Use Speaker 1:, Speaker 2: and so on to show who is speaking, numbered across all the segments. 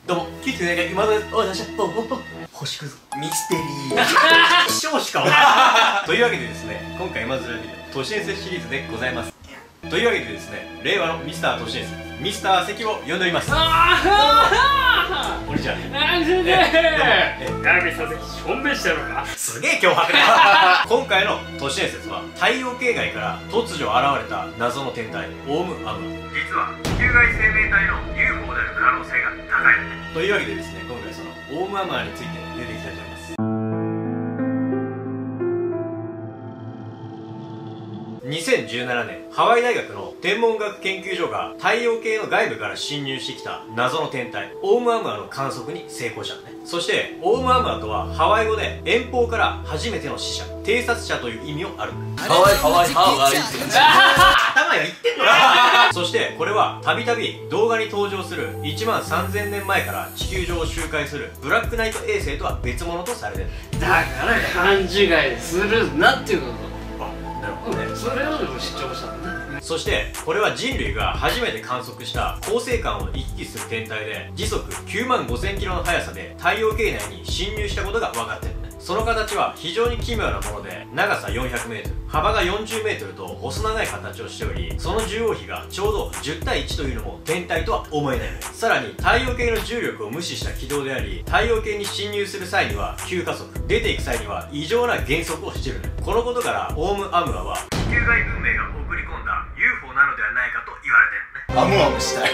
Speaker 1: どうも、99年が今までお出し星屑ミステリー少子かというわけでですね、今回まず都市伝説シリーズでございます。というわけでですね、令和のミスター都市伝説ミスター関を呼んでおります。こんにちは。
Speaker 2: なんでミスター関証明してるのか。
Speaker 1: すげえ脅迫だ今回の都市伝説は太陽系外から突如現れた謎の天体オウムアムロ。実は地球外生命体の UFO である可能性が高いというわけでですね、今回はそのオウムアムロについて出ていきたいと思います。2017年、ハワイ大学の天文学研究所が太陽系の外部から侵入してきた謎の天体オウムアムロの観測に成功したのね。そしてオウムアムロとはハワイ語で遠方から初めての使者、偵察者という意味をある。
Speaker 3: ハワイハワイハワイって
Speaker 1: 頭がいってんのそしてこれはたびたび動画に登場する1万3000年前から地球上を周回するブラックナイト衛星とは別物とされてる。
Speaker 2: だから勘違いするなっていうこと。
Speaker 1: なるほどね。
Speaker 2: それを主張したのね。
Speaker 1: そしてこれは人類が初めて観測した恒星間を行き来する天体で、時速9万5000キロの速さで太陽系内に侵入したことが分かってるね。その形は非常に奇妙なもので、長さ 400m 幅が 40m と細長い形をしており、その重要比がちょうど10対1というのも天体とは思えない。さらに太陽系の重力を無視した軌道であり、太陽系に侵入する際には急加速、出ていく際には異常な減速をしている。このことからオウムアムロは地球外文明が送り込んだ UFO なのではないかと言われてるね。
Speaker 3: アムアムしたい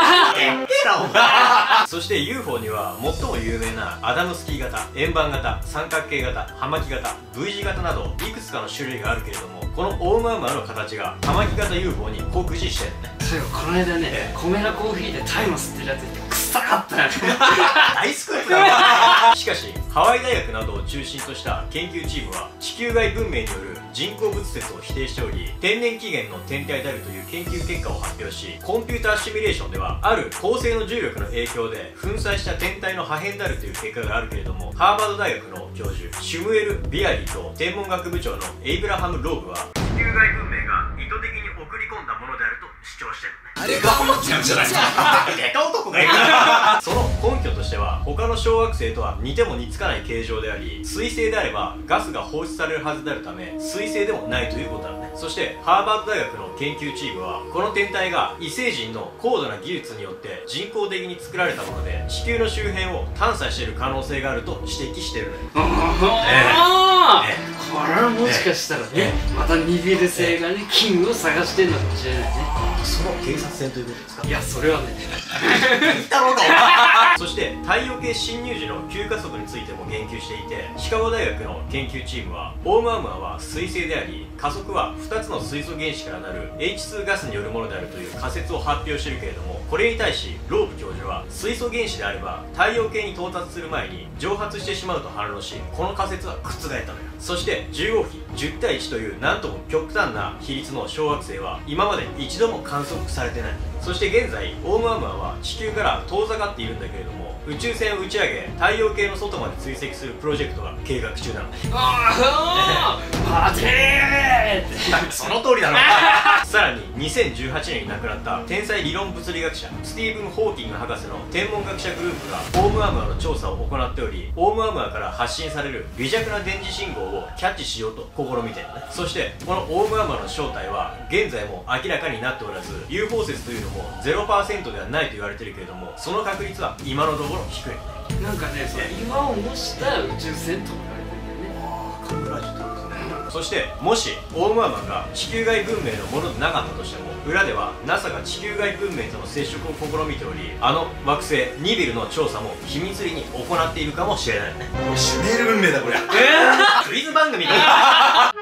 Speaker 1: そして UFO には最も有名なアダムスキー型、円盤型、三角形型、葉巻型、V 字型などいくつかの種類があるけれども、このオウムアムロの形が葉巻型 UFO に酷似してるね。
Speaker 2: そういえばこの間ね、コメラコーヒーでタイマ吸ってるやついて臭かったよね
Speaker 1: 大スクープだしかしハワイ大学などを中心とした研究チームは地球外文明による人工物説を否定しており、天然起源の天体であるという研究結果を発表し、コンピューターシミュレーションではある恒星の重力の影響で粉砕した天体の破片であるという結果があるけれども、ハーバード大学の教授シュムエル・ビアリーと天文学部長のエイブラハム・ローブは地球外文明が意図的に送り込んだものであると主張してるね。
Speaker 3: デカ思ってるんじゃないですか
Speaker 1: デカ男がいるその根拠としては、他の小惑星とは似ても似つかない形状であり、水星であればガスが放出されるはずであるため水星でもないということだね。そしてハーバード大学の研究チームは、この天体が異星人の高度な技術によって人工的に作られたもので、地球の周辺を探査している可能性があると指摘してるのよ。
Speaker 2: これはもしかしたらね、またニビル星がね、キングを探してるのかもしれないね。
Speaker 1: その偵察船ということですか。
Speaker 2: いや、それはね
Speaker 1: 言ったろうかそして太陽系侵入時の急加速についても言及していて、シカゴ大学の研究チームはオウムアムロは水星であり、加速は2つの水素原子からなる H2 ガスによるものであるという仮説を発表しているけれども、これに対しローブ教授は水素原子であれば太陽系に到達する前に蒸発してしまうと反論し、この仮説は覆ったのよ。そして重要比10対1というなんとも極端な比率の小惑星は今まで一度も観測されてない。そして現在オウムアムロは地球から遠ざかっているんだけれども、宇宙船を打ち上げ太陽系の外まで追跡するプロジェクトが計画中なので
Speaker 2: パテー
Speaker 1: その通りだろさらに2018年に亡くなった天才理論物理学者スティーブン・ホーキング博士の天文学者グループがオウムアムロの調査を行っており、オウムアムロから発信される微弱な電磁信号をキャッチしようと試みてるね。そしてこのオウムアムロの正体は現在も明らかになっておらず、 UFO 説というのも 0% ではないと言われているけれども、その確率は今のところ低い。
Speaker 2: なんかね、その岩を模した宇宙船と言われてるんだよね。
Speaker 1: カムフラージュってことですね。そしてもしオウムアムロが地球外文明のものでなかったとしても、裏では NASA が地球外文明との接触を試みており、あの惑星ニビルの調査も秘密裏に行っているかもしれないね。
Speaker 3: シュメール文明だこりゃ
Speaker 1: クイズ番組だ